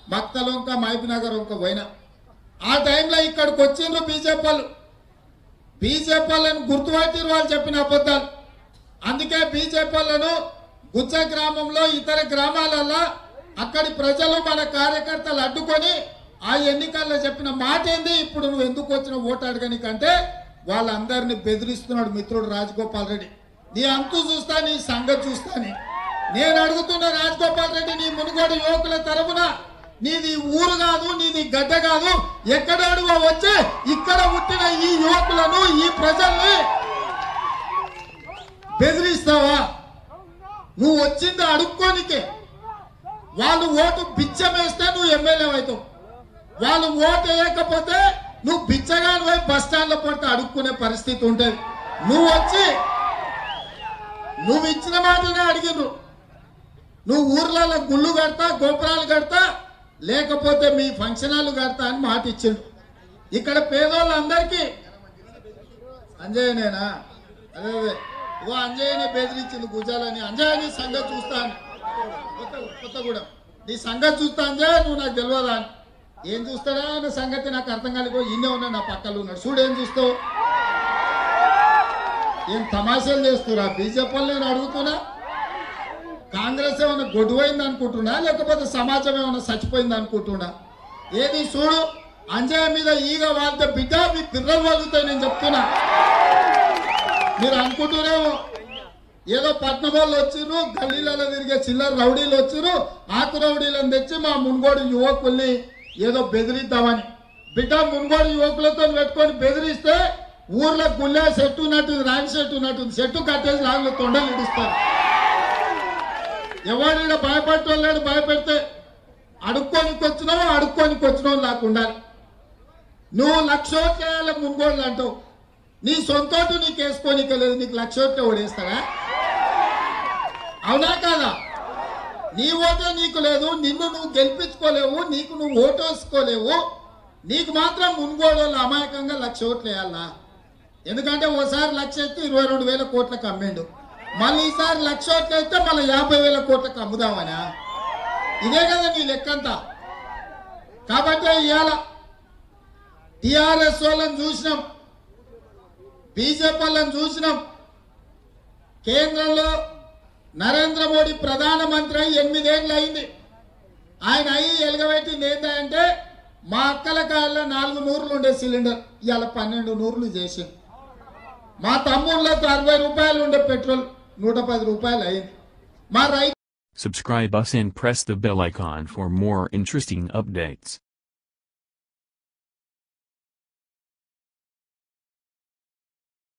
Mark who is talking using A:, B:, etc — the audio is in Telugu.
A: భక్తలొంక మహబూబ్నగర్ వంక పోయినా ఆ టైంలో ఇక్కడికి వచ్చిండ్రు బీజేపీ వాళ్ళని గుర్తుపట్టిరు వాళ్ళు చెప్పిన అబద్ధాలు. అందుకే బీజేపీ వాళ్ళను గుజ్జ గ్రామంలో ఇతర గ్రామాలలో అక్కడి ప్రజలు మన కార్యకర్తలు అడ్డుకొని ఆ ఎన్నికల్లో చెప్పిన మాట ఏంది, ఇప్పుడు నువ్వు ఎందుకు వచ్చిన ఓటు అడగనికంటే వాళ్ళందరినీ బెదిరిస్తున్నాడు మిత్రుడు రాజగోపాల్ రెడ్డి. నీ అంతు చూస్తా, నీ సంగతి చూస్తాని నేను అడుగుతున్న రాజగోపాల్ రెడ్డి, నీ మునుగోడు యువకుల తరపున నీది ఊరు కాదు, నీది గడ్డ కాదు, ఎక్కడాడుగా వచ్చి ఇక్కడ పుట్టిన ఈ యువకులను ఈ ప్రజల్ని బెదిరిస్తావా? నువ్వు వచ్చింది అడుక్కోనికే. వాళ్ళు ఓటు బిచ్చమేస్తే నువ్వు ఎమ్మెల్యే అవుతావు, వాళ్ళు ఓటు వేయకపోతే నువ్వు బిచ్చగాని పోయి బస్ స్టాండ్లో పడితే అడుక్కునే పరిస్థితి ఉంటుంది. నువ్వు వచ్చి నువ్వు ఇచ్చిన మాటనే అడిగిరు, నువ్వు ఊర్లలో గుళ్ళు కడతా, గోపురాలు కడతా, లేకపోతే మీ ఫంక్షన్ హాల్ కడతా అని మాట ఇచ్చిండు. ఇక్కడ పేదోళ్ళందరికీ అంజయ్యనేనా? అదే ఓ అంజయ్యనే బెదిరించింది గుజాలని. అంజయ్య నీ సంగతి చూస్తా అని కొత్తగూడెం, నీ సంగతి చూస్తా అంజయ్య, నువ్వు నాకు తెలియదా అని. ఏం చూస్తాడా అన్న సంగతి నాకు అర్థం కాలిపో. ఇన్నే ఉన్నాడు, నా పక్కలో ఉన్నాడు, చూడు ఏం చూస్తావు, ఏం తమాషాలు చేస్తురా బీజేపీ వాళ్ళు? నేను అడుగుతున్నా, కాంగ్రెస్ ఏమైనా గొడ్డుపోయింది అనుకుంటున్నా, లేకపోతే సమాజం ఏమైనా చచ్చిపోయింది అనుకుంటున్నా? ఏది చూడు, అంజయ్య మీద ఈగ వాళ్ళతో బిడ్డ మీ పిల్లలు వలుగుతాయి. నేను చెప్తున్నా, మీరు అనుకుంటున్నారేమో ఏదో పట్నం వాళ్ళు వచ్చిర్రు, గల్లీలలో తిరిగే చిల్లర రౌడీలు వచ్చిర్రు, ఆకు రౌడీలను తెచ్చి మా మున్గోడు యువకుల్ని ఏదో బెదిరిద్దామని. బిడ్డ మున్గోడు యువకులతో పెట్టుకొని బెదిరిస్తే ఊర్లో గుళ్ళే చెట్టు ఉన్నట్టుంది, రాగి చెట్టు ఉన్నట్టుంది, చెట్టు కట్టేసి లాగులో తొండలు ఇడుస్తారు. ఎవరైనా భయపడేవాళ్ళు భయపెడితే అడుక్కోనికి వచ్చినావు నాకు ఉండాలి. నువ్వు 1,00,000 ఓట్లు వేయాలి మున్గోళ్ళు అంటావు, నీ సొంతోటు నీకు వేసుకోనికే లేదు, నీకు 1,00,000 ఓట్లు ఓడేస్తారా? అవునా కాదా? నీ ఓటే నీకు లేదు, నిన్ను నువ్వు గెలిపించుకోలేవు, నీకు నువ్వు ఓటు వేసుకోలేవు, నీకు మాత్రం మున్గోడు వాళ్ళు అమాయకంగా 1,00,000 ఓట్లు వేయాలనా? ఎందుకంటే ఓసారి 1,00,000 ఎత్తి 22,000 కోట్లకు అమ్మిండు, మళ్ళీ ఈసారి 1,00,000 ఓట్లు అయితే మళ్ళీ 50,000 కోట్లకు అమ్ముదామనా? ఇదే కదా నీ లెక్కంతా. కాబట్టి ఇవాళ టిఆర్ఎస్ వాళ్ళని చూసినాం, బీజేపీ వాళ్ళని చూసినాం. కేంద్రంలో నరేంద్ర మోడీ ప్రధానమంత్రి అయి 8 ఏళ్ళు అయింది. ఆయన అయ్యి ఎలుగబెట్టింది ఏంటంటే మా అక్కల కాళ్ళ 4 నూరులు ఉండే సిలిండర్ ఇవాళ 12 నూరులు చేసింది. మా తమ్ముళ్ళకు 60 రూపాయలు ఉండే పెట్రోల్ 110 రూపాయలు అయింది. మా రైతు
B: Subscribe us and press the bell icon for more interesting updates.